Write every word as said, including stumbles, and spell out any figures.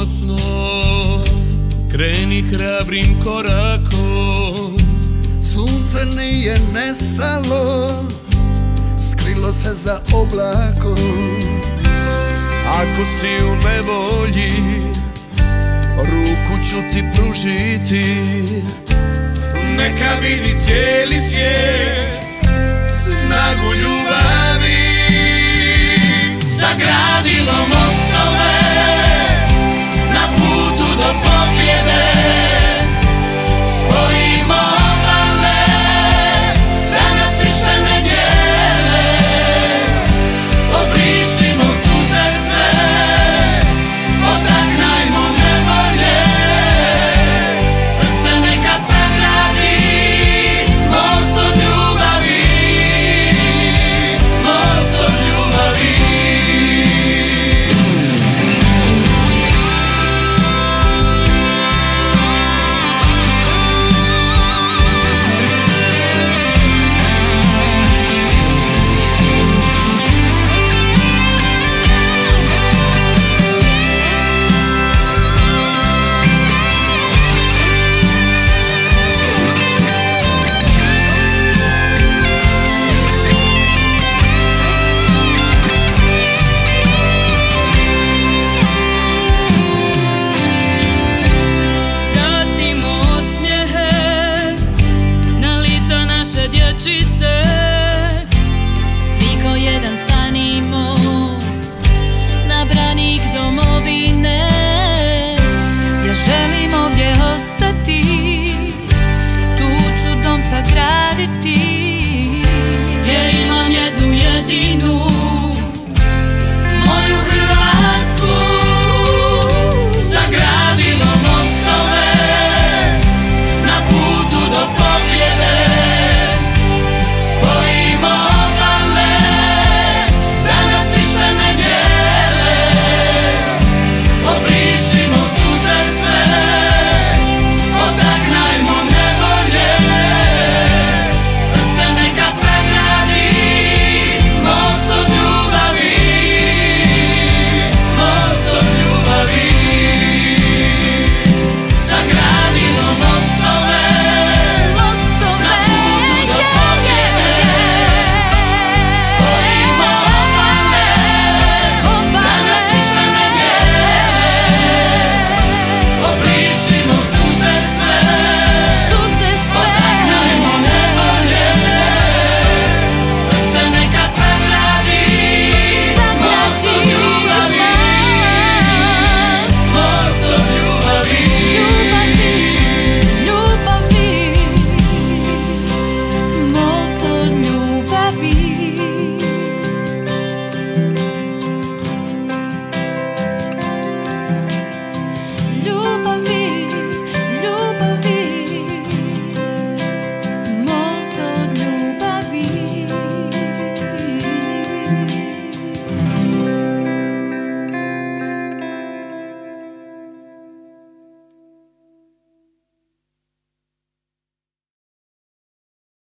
ponosno, kreni hrabrim korakom. Sunce nije nestalo, skrilo se za oblakom. Ako si u nevolji, ruku ću ti pružiti. Neka vidi cijeli svijet snagu ljubavi. Sagradimo mostove na putu do pobjede. Spojimo obale da nas više ne dijele. Obrišimo suze sve, odagnajmo nevolje. Srce neka sagradi most od ljubavi, most od ljubavi. Dječice, svi ko jedan stanimo na branik domovine. Ja želim ovdje ostati.